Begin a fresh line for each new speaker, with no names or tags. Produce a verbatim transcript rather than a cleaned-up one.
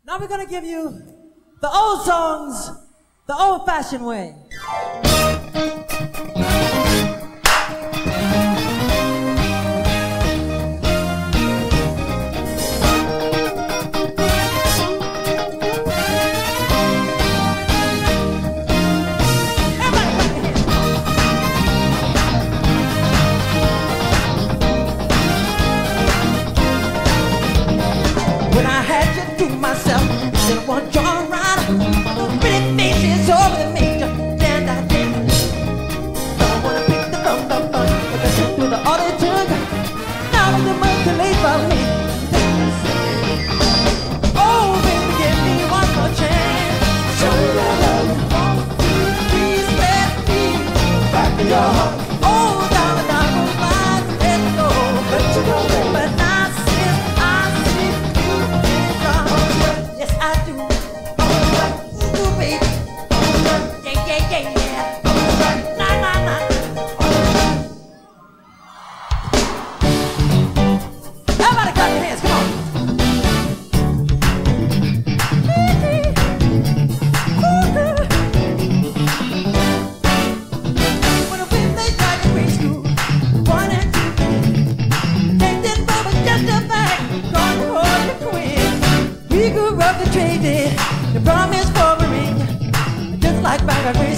Now we're gonna give you the old songs the old-fashioned way. When I had you to myself, didn't want you around. Pretty faces over the major, stand out there. Don't wanna pick the phone, the phone, but I took to the auditor. Now it's the month too late for me. Oh, baby, give me one more chance. Show me your love. Won't you please let me back to your heart? Oh, darling, I won't mind, let go, let you go, baby. But now since I see you in the yes, I do. Ooh, baby. Yeah, yeah, yeah, yeah. Nah, nah, nah. Everybody clap your hands, come on. When I went to grade school, one and two, they didn't know but just a fact, gone for the queen. We grew up and traded the promise for a ring, just like back at